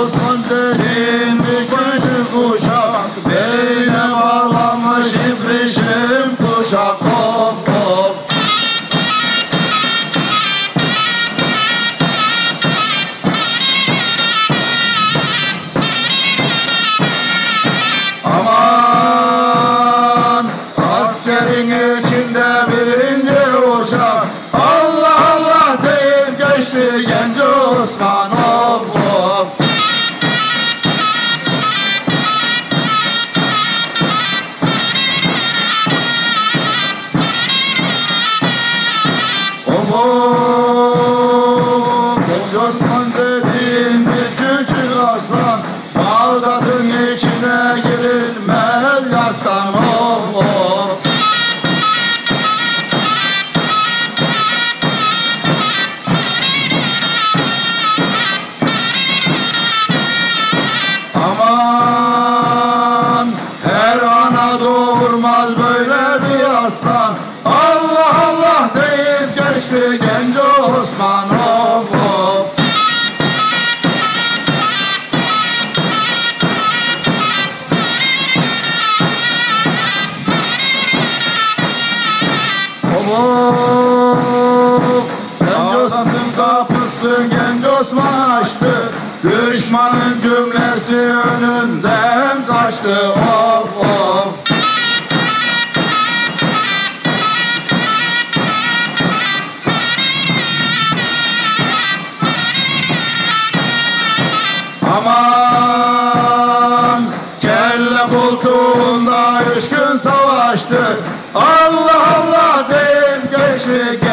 Osman dediğin bir kötü kuşak, beline bağlamış ibrişim kuşak. Of of. Aman askerin içinde birinci uşak, Allah Allah deyip geçti genç Osman. Of of. Of of. Genç Osman dediğin bir küçük aslan, Bağdat'ın içine girilmez yastan. Of of. Aman her ana doğurmaz böyle bir aslan, Allah Allah deyip geçti genç Osman. Of of. Of. Bağdat'ın kapısı genç Osman açtı, düşmanın cümlesi önünden kaçtı. Of of. Aman kelle koltuğunda 3 gün savaştı, Allah Allah deyip geçti